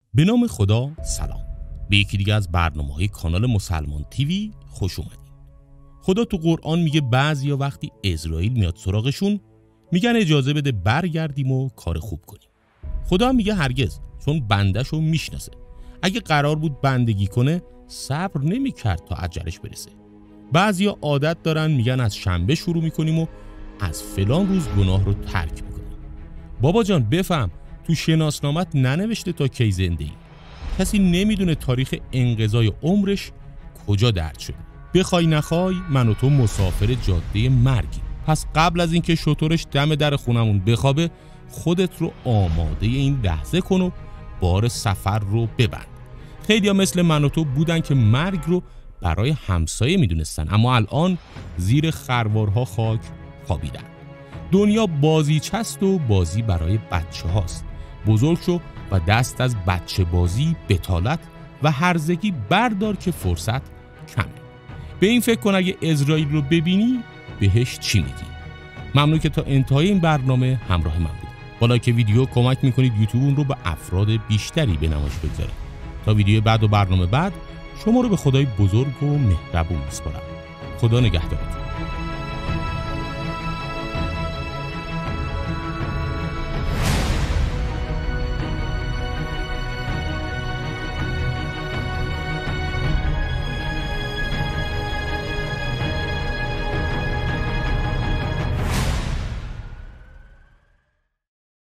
به نام خدا سلام. به یکی دیگه از برنامه‌های کانال مسلمان تیوی خوش اومدین. خدا تو قرآن میگه بعضیا وقتی اسرائیل میاد سراغشون میگن اجازه بده برگردیم و کار خوب کنیم. خدا میگه هرگز، چون بنده‌شو میشناسه. اگه قرار بود بندگی کنه صبر نمیکرد تا اجلش برسه. بعضیا عادت دارن میگن از شنبه شروع میکنیم و از فلان روز گناه رو ترک میکنیم. بابا جان بفهم، تو شناسنامت ننوشته تا کی زنده ای. کسی نمیدونه تاریخ انقضای عمرش کجا درد شده. بخوای نخوای من و تو مسافر جاده مرگیم. پس قبل از اینکه شترش دم در خونمون بخوابه خودت رو آماده این لحظه کن و بار سفر رو ببند. خیلیا مثل من و تو بودن که مرگ رو برای همسایه میدونستن، اما الان زیر خروارها خاک خوابیدن. دنیا بازیچست و بازی برای بچه هاست. بزرگ شو و دست از بچه بازی، بتالت و هرزگی بردار که فرصت کمه. به این فکر کن اگه اسرائیل رو ببینی بهش چی میگی. ممنون که تا انتهای این برنامه همراه من بودید. بالا که ویدیو کمک میکنید یوتیوب اون رو به افراد بیشتری به نمایش بگذاره. تا ویدیو بعد و برنامه بعد شما رو به خدای بزرگ و مهربون میسپارم. خدا نگهدارتون.